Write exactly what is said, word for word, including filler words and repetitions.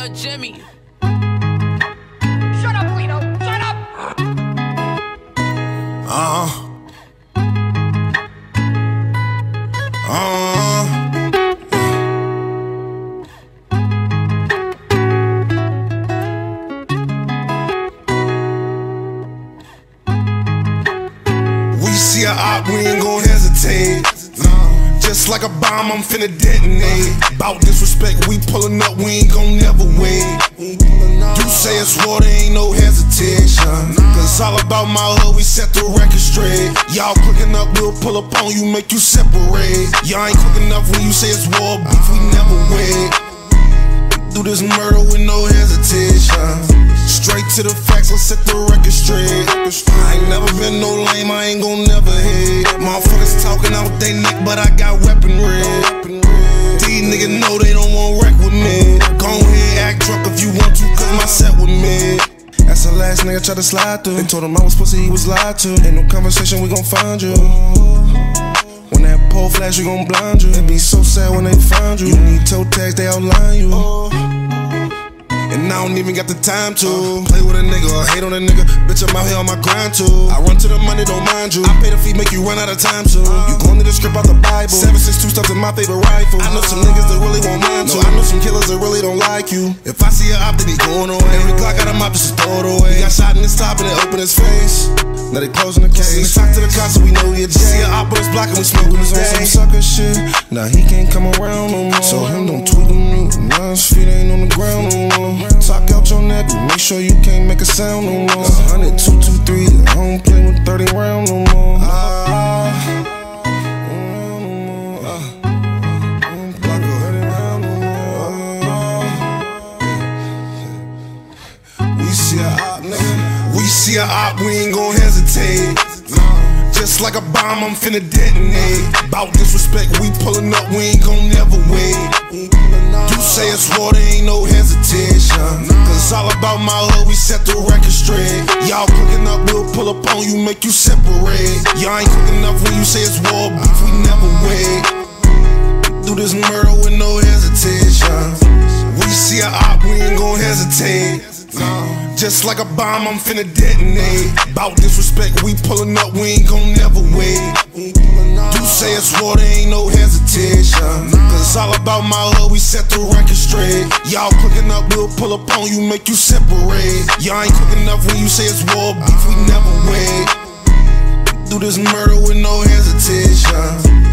Yo, Jimmy. Shut up, Lino. Shut up. Uh. Uh. We see a op, we ain't gon' hesitate. Just like a bomb, I'm finna detonate. Bout disrespect, we pullin' up, we ain't gon' never wait. You say it's war, there ain't no hesitation. Cause all about my hood, we set the record straight. Y'all quick enough, we'll pull up on you, make you separate. Y'all ain't quick enough when you say it's war, beef, we never wait. Do this murder with no hesitation. Straight to the facts, let's set the record straight. I ain't never been no lame, I ain't gon' never hate. Motherfuckers talking out they neck, but I got weaponry. These niggas know they don't want wreck with me. Go ahead, act drunk if you want to, cause my set with me. That's the last nigga tried to slide through. They told him I was pussy, he was lied to. Ain't no conversation, we gon' find you. When that pole flash, we gon' blind you. It be so sad when they find you. You need toe tags, they outline you. And I don't even got the time to play with a nigga or hate on a nigga. Bitch, I'm out here on my grind too. I run to the money, don't mind you. I pay the fee, make you run out of time soon. You gon' need a script out the Bible. seven six two stuff in my favorite rifle. I know some niggas that really won't mind to. I know some killers that really don't like you. If I see a op, then he going away. Every Glock got him up, just throw it away. He got shot in his top and it opened his face. Now they closing the case. We talk to the cops so we know he a J. See a op on his block and we smoking his on some sucker shit. Now he can't come around no more. So him don't tweet with me. Now his feet ain't on the ground no more. Talk out your neck, make sure you can't make a sound no more. one hundred, two two three, I don't play with thirty round no more. Ah, we see a op, nigga. We see a op, we ain't gon' hesitate. Just like a bomb, I'm finna detonate. Bout disrespect, we pullin' up, we ain't gon' never wait. You say it's war, there ain't no hesitation. Cause all about my hood, we set the record straight. Y'all quick enough, we'll pull up on you, make you separate. Y'all ain't quick enough when you say it's war, beef, we never wait. Do this murder with no hesitation. We see a op, we ain't gon' hesitate. Just like a bomb, I'm finna detonate. Bout disrespect, we pullin' up, we ain't gon' never wait. You say it's war, there ain't no hesitation. Cause all about my hood, we set the record straight. Y'all quick enough, we'll pull up on you, make you separate. Y'all ain't quick enough when you say it's war, beef, we never wait. Do this murder with no hesitation.